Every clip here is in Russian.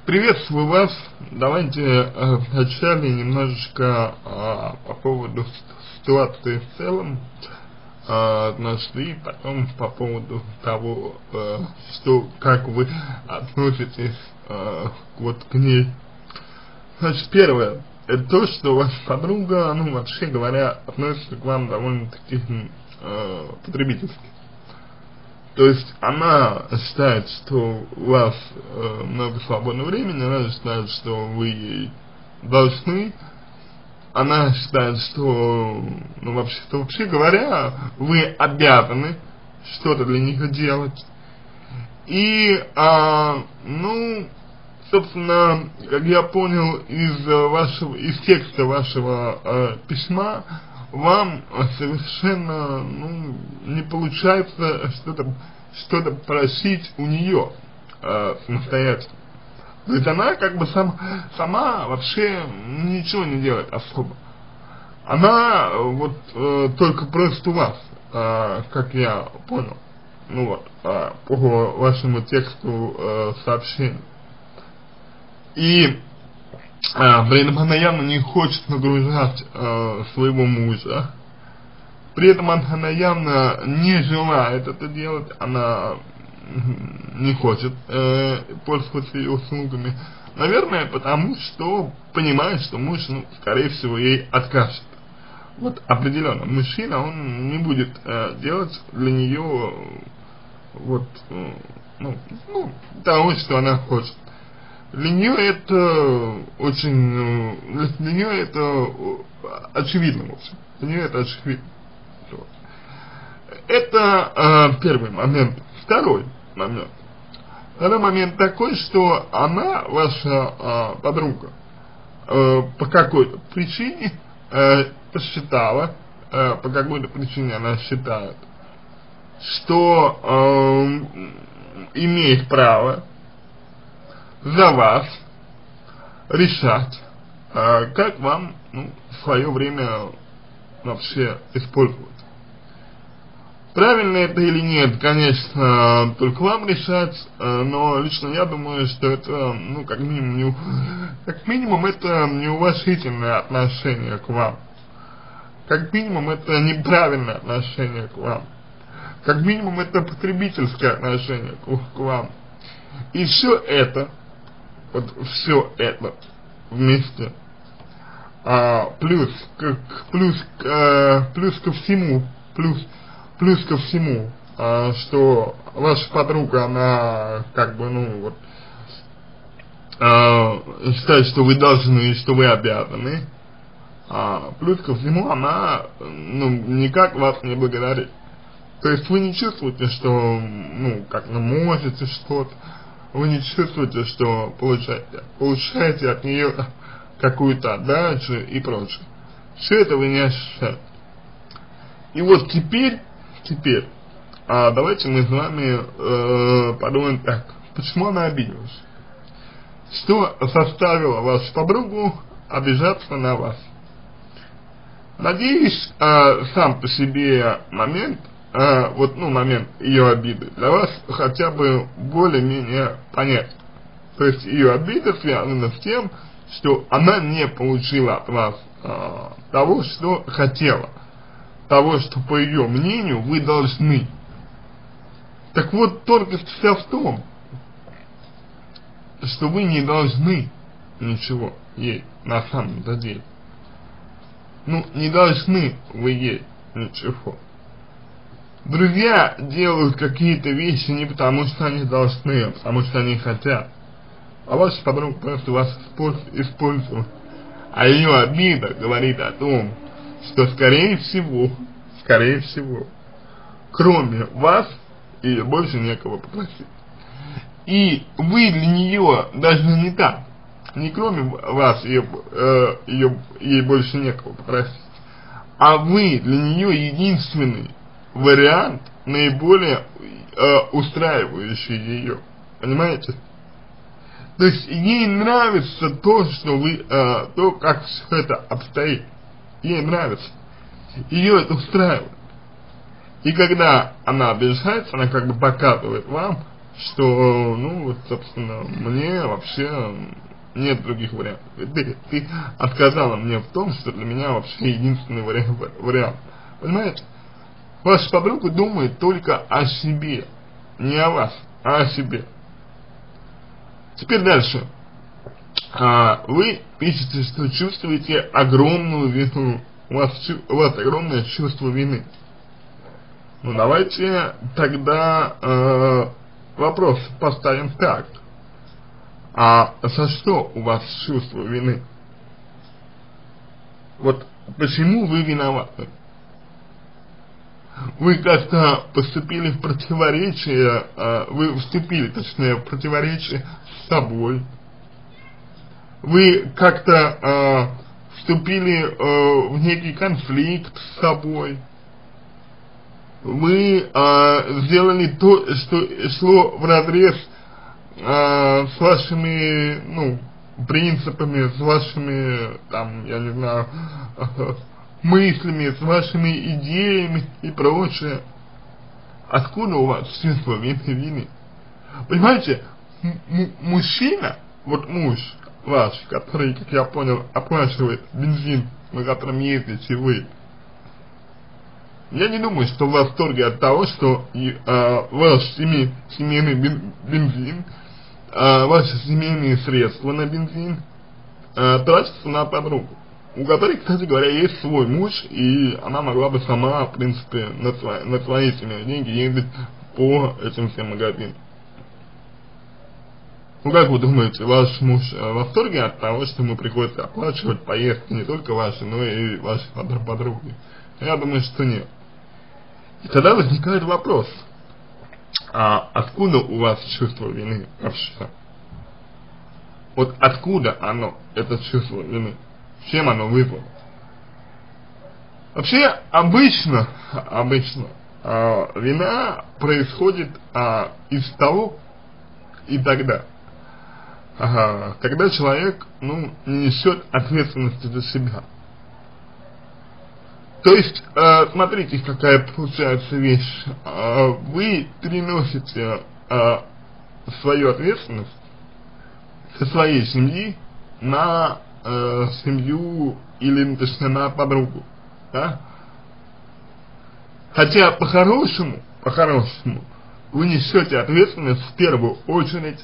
Приветствую вас. Давайте вначале немножечко по поводу ситуации в целом нашли, потом по поводу того, как вы относитесь вот к ней. Значит, первое, это то, что ваша подруга, вообще говоря, относится к вам довольно-таки потребительски. То есть она считает, что у вас много свободного времени, она считает, что вы ей должны, она считает, что, вообще говоря, вы обязаны что-то для них делать. И, собственно, как я понял из текста вашего письма, вам совершенно, не получается что-то просить у нее самостоятельно. То есть она как бы сама вообще ничего не делает особо. Она только просит у вас, как я понял, по вашему тексту сообщения. И при этом она явно не хочет нагружать своего мужа. При этом она явно не желает это делать, она не хочет пользоваться ее услугами. Наверное, потому что понимает, что муж, скорее всего, ей откажет. Вот определенно, мужчина, он не будет делать для нее того, что она хочет. Для нее это для нее это очевидно, в общем. Для нее это очевидно. Это первый момент. Второй момент такой, что она, ваша подруга, по какой-то причине посчитала, по какой-то причине она считает, что имеет право за вас решать, как вам свое время вообще использовать. Правильно это или нет, конечно, только вам решать, но лично я думаю, что это, как минимум это неуважительное отношение к вам. Как минимум это неправильное отношение к вам. Как минимум это потребительское отношение к вам. И все это вместе, плюс ко всему, что ваша подруга, она считает, что вы должны и что вы обязаны, плюс ко всему она, никак вас не благодарит. То есть вы не чувствуете, что, можете что-то, вы не чувствуете, что получаете от нее какую-то отдачу и прочее. Все это вы не ощущаете. И вот теперь, давайте мы с вами подумаем так, почему она обиделась? Что заставило вашу подругу обижаться на вас? Надеюсь, сам по себе момент, момент ее обиды для вас хотя бы более-менее понятен. То есть ее обида связана с тем, что она не получила от вас того, что хотела, того, что по ее мнению вы должны. Так вот, только вся в том, что вы не должны ничего ей на самом-то деле. Не должны вы ей ничего. Друзья делают какие-то вещи не потому, что они должны, а потому что они хотят. А ваша подруга просто вас использует. А ее обида говорит о том, что скорее всего, кроме вас, ее больше некого попросить. И вы для нее даже не так, не кроме вас ей больше некого попросить, а вы для нее единственный вариант, наиболее устраивающий ее. Понимаете? То есть ей нравится то, что вы, то, как все это обстоит. Ей нравится. Ее это устраивает. И когда она обижается, она как бы показывает вам, что, ну, вот, собственно, мне вообще нет других вариантов. Ты отказала мне в том, что для меня вообще единственный вариант. Понимаете? Ваша подруга думает только о себе. Не о вас, а о себе. Теперь дальше. Вы пишете, что чувствуете огромную вину. У вас огромное чувство вины. Ну, давайте тогда вопрос поставим так. А за что у вас чувство вины? Вот почему вы виноваты? Вы как-то поступили в противоречие, вы вступили, точнее, в противоречие с собой. Вы как-то вступили в некий конфликт с собой. Вы сделали то, что шло вразрез с вашими, ну, принципами, с вашими, там, я не знаю, мыслями, с вашими идеями и прочее. Откуда у вас чувство вины? Понимаете, мужчина, вот муж ваш, который, как я понял, оплачивает бензин, на котором ездите вы, я не думаю, что в восторге от того, что ваш семейный бензин, ваши семейные средства на бензин тратятся на подругу, у которой, кстати говоря, есть свой муж, и она могла бы сама, в принципе, на свои семейные деньги ездить по этим всем магазинам. Ну, как вы думаете, ваш муж в восторге от того, что ему приходится оплачивать поездки не только ваши, но и вашей подруги? Я думаю, что нет. И тогда возникает вопрос, откуда у вас чувство вины вообще? Вот откуда оно, это чувство вины? Чем оно вызвано? Вообще, обычно вина происходит из того и тогда, когда человек, ну, не несет ответственности за себя. То есть, смотрите, какая получается вещь. Вы переносите свою ответственность со своей семьи на семью или, точнее, на подругу, да? Хотя по-хорошему, вы несете ответственность в первую очередь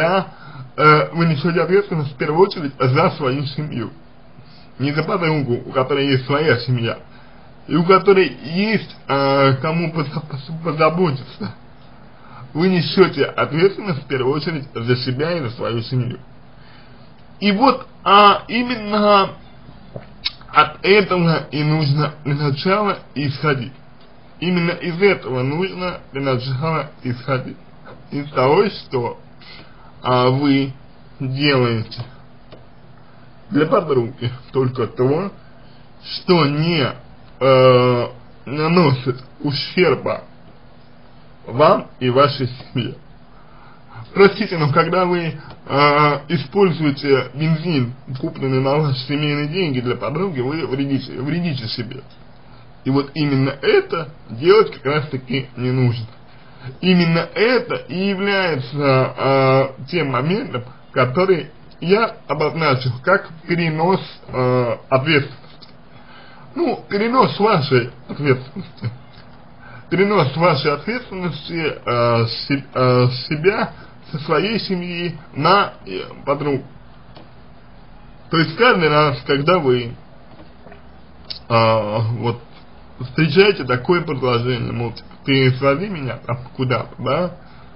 за свою семью. Не за подругу, у которой есть своя семья, и у которой есть кому позаботиться. Вы несете ответственность в первую очередь за себя и за свою семью. И вот именно от этого и нужно для начала исходить. Именно из этого нужно для начала исходить. Из того, что вы делаете для подруги только то, что не наносит ущерба вам и вашей семье. Простите, но когда вы используете бензин, купленный на ваши семейные деньги для подруги, вы вредите себе. И вот именно это делать как раз таки не нужно. Именно это и является тем моментом, который я обозначил как перенос ответственности. Ну, перенос вашей ответственности. Перенос вашей ответственности себя, со своей семьи на подругу. То есть каждый раз, когда вы вот встречаете такое предложение, мол, ты свози меня там куда-то, да,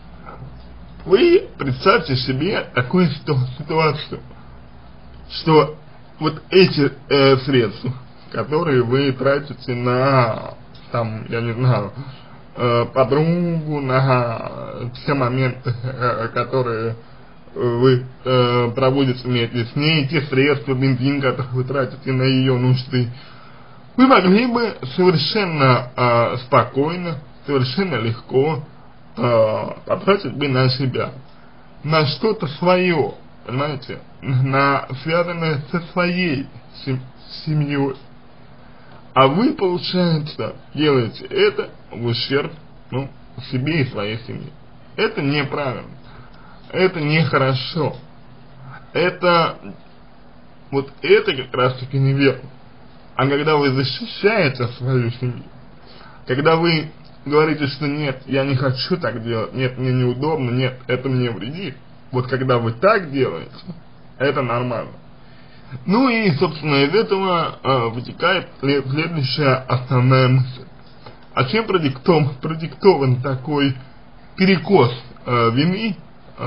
вы представьте себе такую ситуацию, что вот эти средства, которые вы тратите на, там, я не знаю, подругу, на те моменты, которые вы проводите вместе с ней, те средства, бензин, которые вы тратите на ее нужды, вы могли бы совершенно спокойно, совершенно легко потратить бы на себя, на что-то свое, понимаете, связанное со своей семьей. А вы, получается, делаете это в ущерб, ну, себе и своей семье. это неправильно, это нехорошо, это как раз таки неверно. А когда вы защищаете свою семью, когда вы говорите, что нет, я не хочу так делать, нет, мне неудобно, нет, это мне вредит, вот когда вы так делаете, это нормально. Ну и, собственно, из этого вытекает следующая основная мысль. А чем продиктован такой перекос вины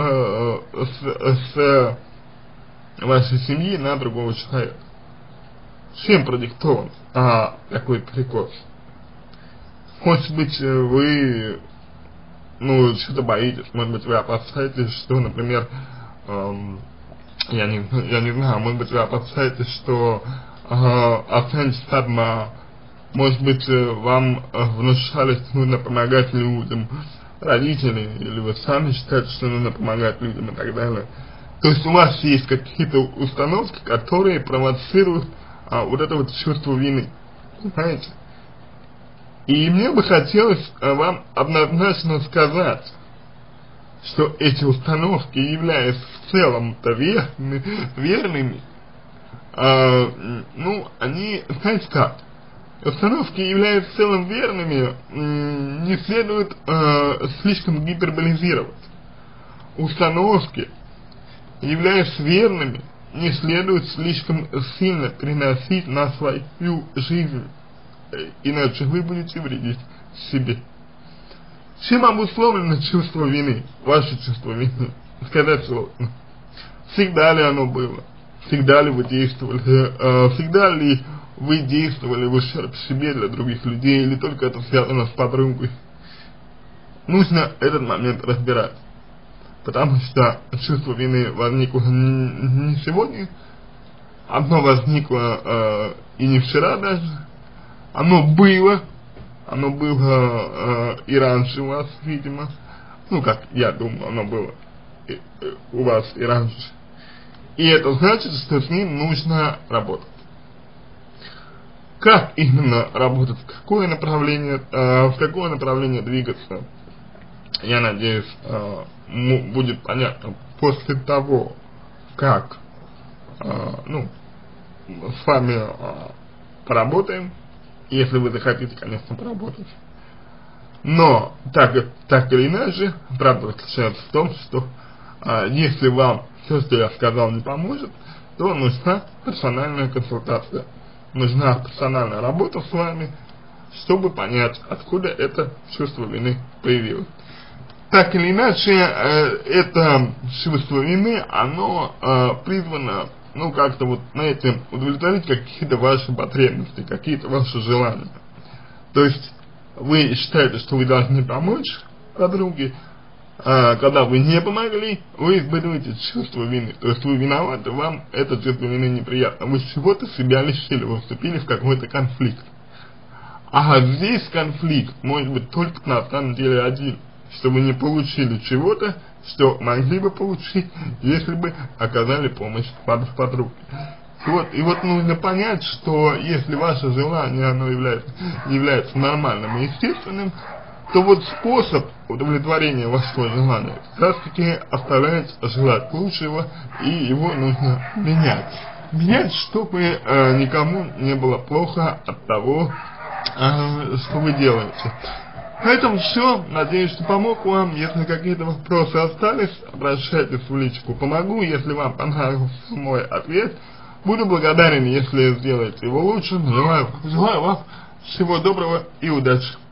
с вашей семьи на другого человека? Чем продиктован такой перекос? Может быть, вы, что-то боитесь, может быть, вы опасаетесь, что, например, я не знаю, может быть, вы опасаетесь, что останетесь одна, может быть, вам внушали, что нужно помогать людям, родители, или вы сами считаете, что нужно помогать людям и так далее. То есть у вас есть какие-то установки, которые провоцируют вот это вот чувство вины, понимаете? И мне бы хотелось вам однозначно сказать, что эти установки, являясь в целом-то верными, они, знаете как, установки, являясь в целом верными, не следует слишком гиперболизировать. Установки, являясь верными, не следует слишком сильно переносить на свою жизнь, иначе вы будете вредить себе. Чем обусловлено чувство вины, ваше чувство вины? Сказать сложно. Всегда ли оно было? Всегда ли вы действовали в ущерб себе для других людей, или только это связано с подругой? Нужно этот момент разбирать. Потому что чувство вины возникло не сегодня, оно возникло и не вчера даже, оно было и раньше у вас, видимо, как я думаю, оно было у вас и раньше. И это значит, что с ним нужно работать. Как именно работать, в какое направление двигаться, я надеюсь, будет понятно после того, как с вами поработаем, если вы захотите, конечно, поработать. Но так или иначе, правда заключается в том, что если вам все, что я сказал, не поможет, то нужна персональная консультация, нужна персональная работа с вами, чтобы понять, откуда это чувство вины появилось. Так или иначе, это чувство вины, оно призвано, как-то удовлетворить какие-то ваши потребности, какие-то ваши желания. То есть, вы считаете, что вы должны помочь подруге, когда вы не помогли, вы испытываете чувство вины. То есть, вы виноваты, вам это чувство вины неприятно. Вы чего-то себя лишили, вы вступили в какой-то конфликт. А здесь конфликт может быть только на самом деле один, что вы не получили чего-то, что могли бы получить, если бы оказали помощь подруге. И вот нужно понять, что если ваше желание, оно является нормальным и естественным, то вот способ удовлетворения вашего желания как раз таки оставляет желать лучшего, и его нужно менять. Менять, чтобы никому не было плохо от того, что вы делаете. На этом все. Надеюсь, что помог вам. Если какие-то вопросы остались, обращайтесь в личку. Помогу, если вам понравился мой ответ. Буду благодарен, если сделаете его лучше. Желаю вам всего доброго и удачи.